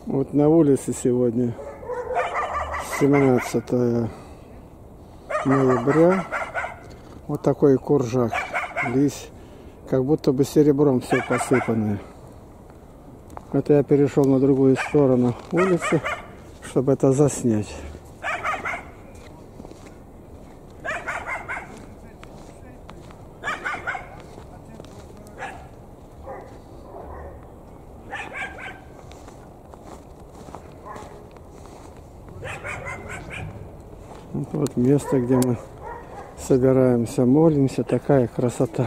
Вот на улице сегодня 17 ноября. Вот такой куржак. Лись, как будто бы серебром все посыпанное. Это я перешел на другую сторону улицы, чтобы это заснять. Вот место, где мы собираемся, молимся, такая красота.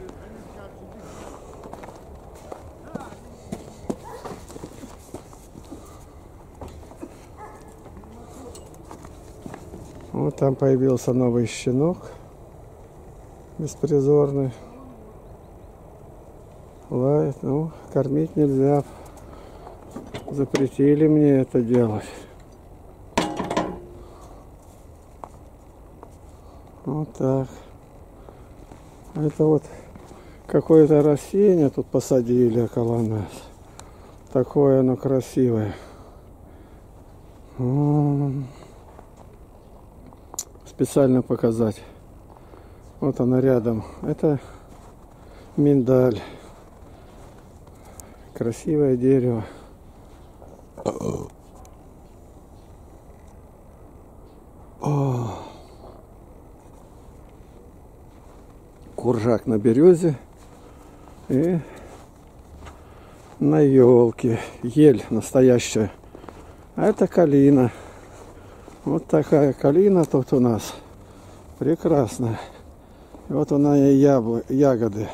Вот там появился новый щенок, беспризорный, лает. Ну, кормить нельзя, запретили мне это делать. Вот так. Это вот какое-то растение тут посадили около нас. Такое оно красивое. Специально показать. Вот она рядом. Это миндаль. Красивое дерево. Куржак на березе и на елке. Ель настоящая. А это калина. Вот такая калина тут у нас. Прекрасно. И вот она и ягоды.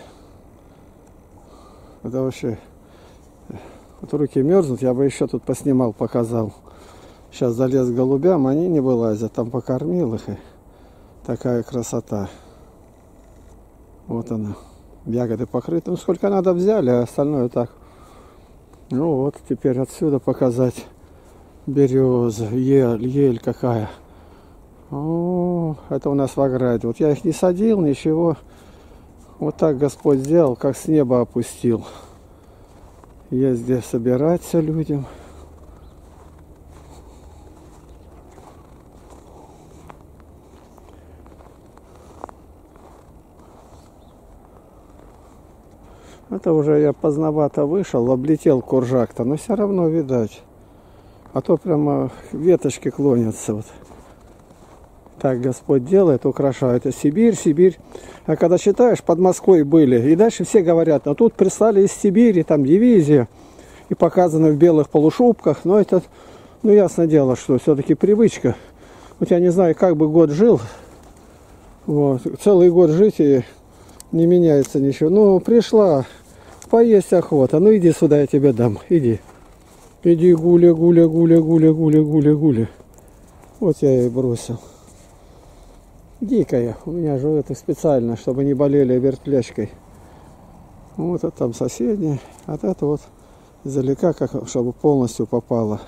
Это вообще... Вот руки мерзнут, я бы еще тут поснимал, показал. Сейчас залез к голубям, они не вылазят. Там покормил их. И такая красота. Вот она. Ягоды покрыты. Ну, сколько надо взяли, а остальное так. Ну вот, теперь отсюда показать береза, ель какая. О, это у нас в ограде. Вот я их не садил, ничего. Вот так Господь сделал, как с неба опустил. Есть где собираться людям. Это уже я поздновато вышел, облетел куржак-то, но все равно видать. А то прямо веточки клонятся. Вот. Так Господь делает, украшает. Это Сибирь, Сибирь. А когда читаешь, под Москвой были. И дальше все говорят, ну тут прислали из Сибири, там дивизия. И показаны в белых полушубках. Но это, ну ясно дело, что все-таки привычка. Вот я не знаю, как бы год жил. Вот. Целый год жить и не меняется ничего. Ну, пришла, поесть охота. Ну иди сюда, я тебе дам. Иди. Иди гуля, гуля, гуля, гуля, гуля, гуля, гуля. Вот я и бросил. Дикая. У меня же это специально, чтобы не болели вертлячкой. Вот это там соседняя. А это вот издалека, как, чтобы полностью попало.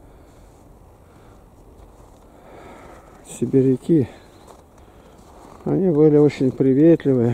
Сибиряки. Они были очень приветливые.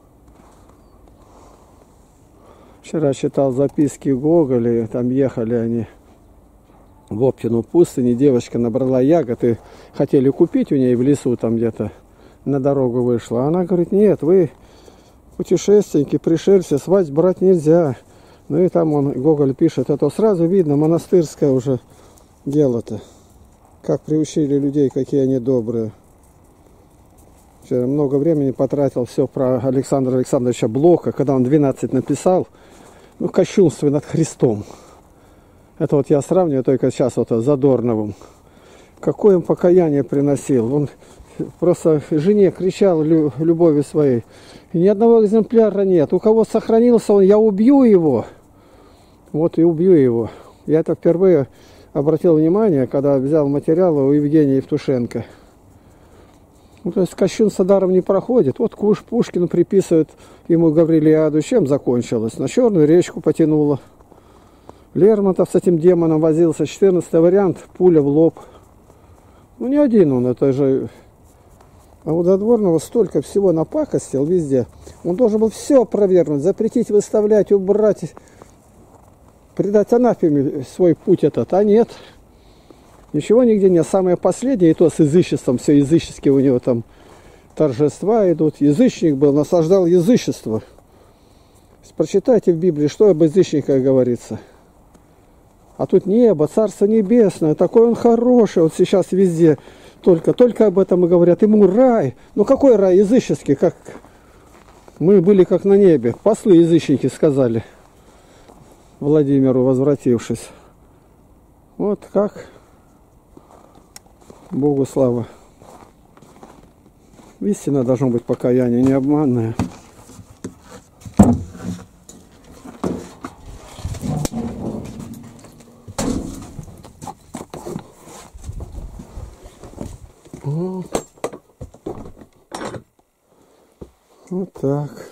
Вчера читал записки Гоголя, там ехали они в Оптину пустыню, девочка набрала ягод и хотели купить у нее в лесу, там где-то на дорогу вышла. Она говорит, нет, вы путешественники, пришельцы, свадьбу брать нельзя. Ну и там он, Гоголь пишет, это сразу видно, монастырское уже дело-то. Как приучили людей, какие они добрые. Вчера много времени потратил все про Александра Александровича Блока, когда он 12 написал. Ну, кощунство над Христом. Это вот я сравниваю только сейчас вот с Задорновым. Какое он покаяние приносил. Он просто жене кричал любови своей. И ни одного экземпляра нет. У кого сохранился он, я убью его. Вот и убью его. Я это впервые обратил внимание, когда взял материалы у Евгения Евтушенко. Ну, то есть кощунство даром не проходит. Вот Пушкину приписывают ему Гаврилиаду. Чем закончилось? На Черную речку потянуло. Лермонтов с этим демоном возился. 14-й вариант. Пуля в лоб. Ну, не один он. Это же... А у Задорнова столько всего напакостил везде. Он должен был все опровергнуть. Запретить выставлять, убрать. предать анафеме свой путь этот, а нет. Ничего нигде нет. Самое последнее, и то с язычеством, все языческие у него там торжества идут. Язычник был, насаждал язычество. Прочитайте в Библии, что об язычниках говорится. А тут небо, Царство Небесное, такой он хороший, вот сейчас везде только об этом и говорят. Ему рай. Ну какой рай языческий, как мы были как на небе. Послы язычники сказали Владимиру, возвратившись. Вот как. Богу слава. Истина должно быть покаяние, не обманное. Вот так.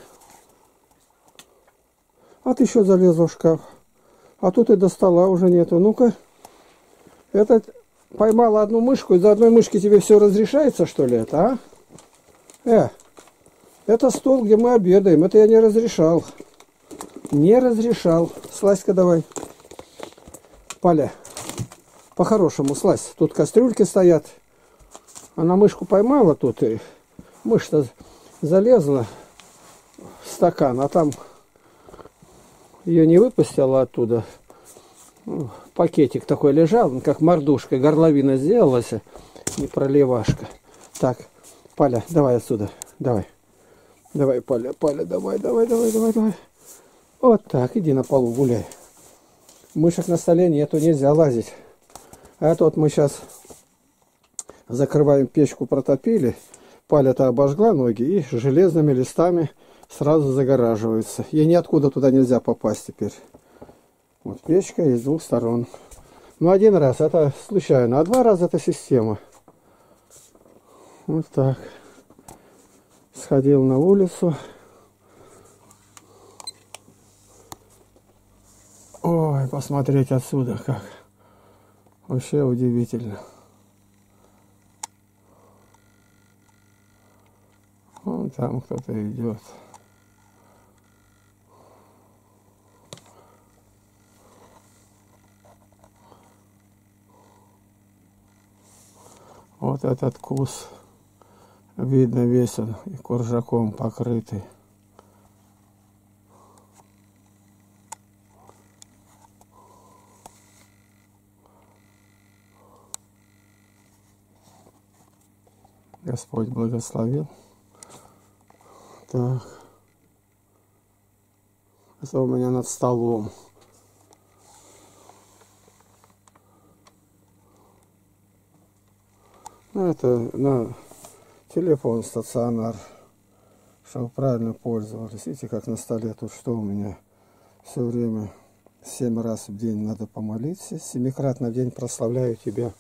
А ты еще залезла в шкаф. А тут и до стола уже нету. Ну-ка. Это поймала одну мышку, из-за одной мышки тебе все разрешается, что ли, это, а? Это стол, где мы обедаем. Это я не разрешал. Не разрешал. Слазь-ка давай. Паля, по-хорошему слазь. Тут кастрюльки стоят. Она мышку поймала тут, и мышь-то залезла в стакан, а там ее не выпустила оттуда. Пакетик такой лежал, как мордушка, горловина сделалась, не проливашка. Так, Паля, давай отсюда, давай. Давай, Паля, давай. Вот так, иди на полу гуляй. Мышек на столе нету, нельзя лазить. А это вот мы сейчас закрываем печку, протопили. Паля-то обожгла ноги и железными листами сразу загораживается. Ей ниоткуда туда нельзя попасть теперь. Вот печка из двух сторон. Ну, один раз это случайно, а два раза это система. Вот так. Сходил на улицу. Ой, посмотреть отсюда как. Вообще удивительно. Вон там кто-то идет. Вот этот кус, видно, весь он и куржаком покрытый. Господь благословил. Так. Это у меня над столом. Ну, это на телефон стационар, чтобы правильно пользовались. Видите, как на столе тут что у меня все время 7 раз в день надо помолиться. 7-кратно в день прославляю тебя.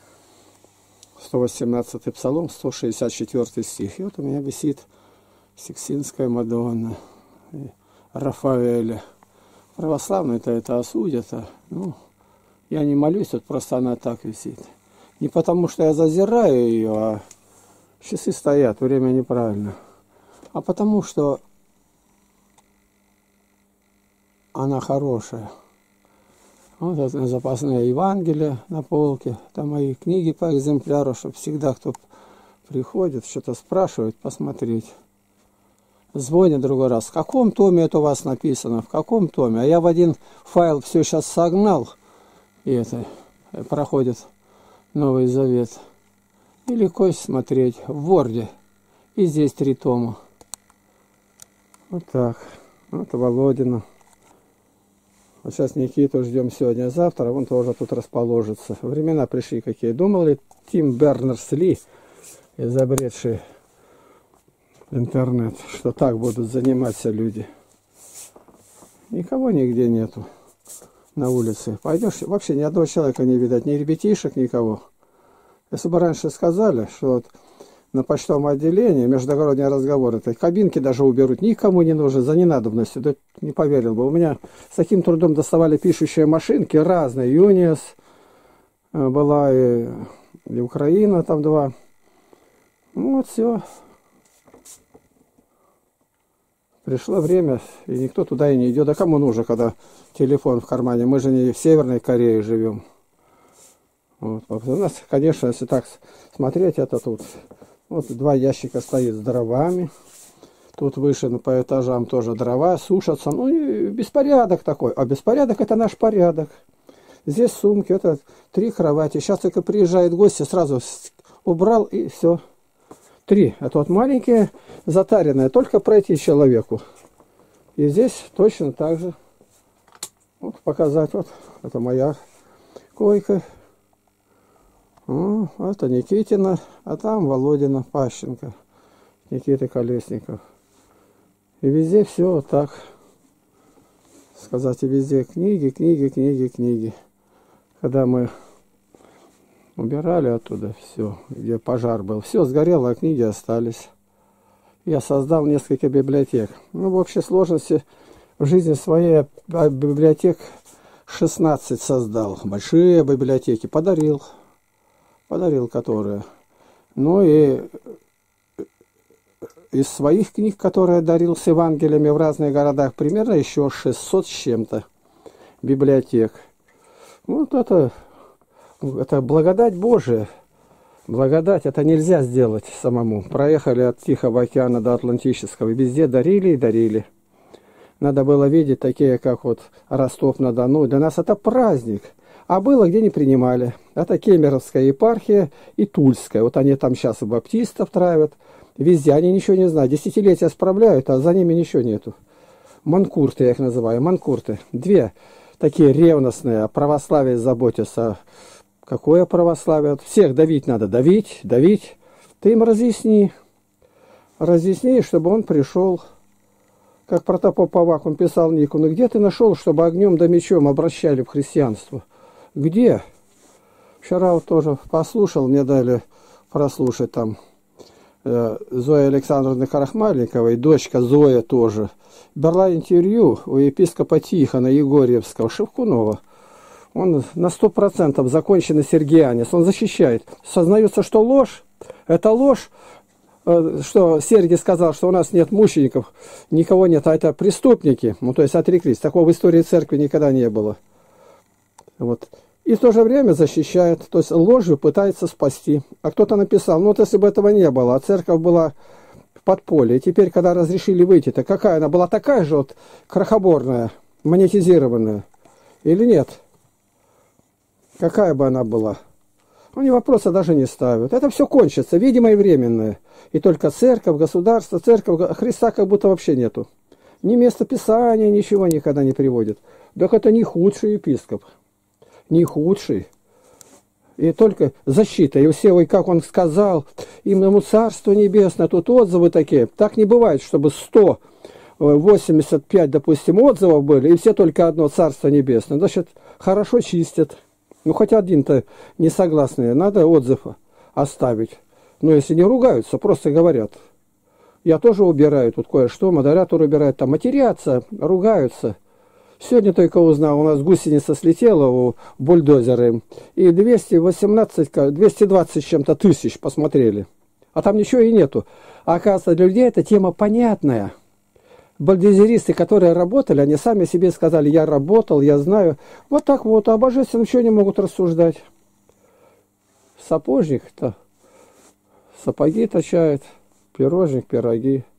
118-й псалом, 164 стих. И вот у меня висит Сикстинская Мадонна, Рафаэля. Православные-то это осудят. Ну, я не молюсь, вот просто она так висит. Не потому, что я зазираю ее, а часы стоят, время неправильно. А потому, что она хорошая. Вот это запасное Евангелие на полке. Там мои книги по экземпляру, чтобы всегда, кто приходит, что-то спрашивает, посмотреть. Звонят другой раз. В каком томе это у вас написано? В каком томе? А я в один файл все сейчас согнал. И это проходит Новый Завет. И легко смотреть в Word. И здесь 3 тома. Вот так. Вот Володина. Вот сейчас Никиту ждем сегодня, завтра. Он тоже тут расположится. Времена пришли какие. Думал ли Тим Бернерс-Ли, изобретший интернет, что так будут заниматься люди? Никого нигде нету на улице. Пойдешь, вообще ни одного человека не видать, ни ребятишек, никого. Если бы раньше сказали, что вот на почтовом отделении междугородние разговоры, то кабинки даже уберут, никому не нужно, за ненадобностью, да не поверил бы. У меня с таким трудом доставали пишущие машинки разные, Юнис была и Украина, там 2. Ну вот все. Пришло время, и никто туда и не идет. А кому нужно, когда телефон в кармане? Мы же не в Северной Корее живем. Вот. У нас, конечно, если так смотреть, это тут вот 2 ящика стоит с дровами. Тут выше по этажам тоже дрова сушатся. Ну и беспорядок такой. А беспорядок — это наш порядок. Здесь сумки, это 3 кровати. Сейчас только приезжает гости, сразу убрал и все. 3. Это вот маленькие, затаренные, только пройти человеку. И здесь точно так же. Вот показать. Вот это моя койка. Это Никитина, а там Володина, Пащенко, Никита Колесников. И везде все вот так. Сказать, и везде книги, книги, книги, книги. Когда мы убирали оттуда все, где пожар был, все сгорело, а книги остались. Я создал несколько библиотек. Ну, в общей сложности в жизни своей библиотек 16 создал. Большие библиотеки подарил которые. Ну и из своих книг, которые дарил с Евангелиями в разных городах, примерно еще 600 с чем-то библиотек. Вот это благодать Божия. Благодать это нельзя сделать самому. Проехали от Тихого океана до Атлантического. Везде дарили и дарили. Надо было видеть такие, как вот Ростов-на-Дону. Для нас это праздник. А было, где не принимали. Это Кемеровская епархия и Тульская. Вот они там сейчас и баптистов травят. Везде. Они ничего не знают. Десятилетия справляют, а за ними ничего нету. Манкурты я их называю. Манкурты. 2 такие ревностные. О православии заботятся. Какое православие? Всех давить надо. Давить, давить. Ты им разъясни. Разъясни, чтобы он пришел. Как протопоп Аввакум писал Нику. Ну где ты нашел, чтобы огнем да мечом обращали в христианство? Где? Вчера вот тоже послушал, мне дали прослушать там Зоя Александровна Крахмальниковой, дочка Зоя тоже. Брала интервью у епископа Тихона Егорьевского, Шевкунова. Он на 100% законченный сергианец. Он защищает. Сознается, что ложь. Это ложь. Что Сергий сказал, что у нас нет мучеников, никого нет, а это преступники. Ну, то есть отреклись. Такого в истории церкви никогда не было. Вот. И в то же время защищает, то есть ложью пытается спасти. А кто-то написал, ну вот если бы этого не было, а церковь была в подполье, и теперь, когда разрешили выйти, то какая она была такая же вот крохоборная, монетизированная или нет? Какая бы она была? Они вопроса даже не ставят. Это все кончится, видимо и временное. И только церковь, государство, церковь, Христа как будто вообще нету. Ни места Писания, ничего никогда не приводит. Так это не худший епископ. Не худший. И только защита. И все, ой, как он сказал, ему Царство Небесное, тут отзывы такие. Так не бывает, чтобы 185, допустим, отзывов были, и все только одно Царство Небесное. Значит, хорошо чистят. Ну, хоть один-то не согласный, надо отзыв оставить. Но если не ругаются, просто говорят. Я тоже убираю тут кое-что, модератор убирает, там матерятся, ругаются. Сегодня только узнал, у нас гусеница слетела у бульдозера, и 220 с чем-то тысяч посмотрели. А там ничего и нету. А оказывается, для людей эта тема понятная. Бульдозеристы, которые работали, они сами себе сказали, я работал, я знаю. Вот так вот, а божественно ничего не могут рассуждать. Сапожник-то сапоги точает, пирожник, пироги.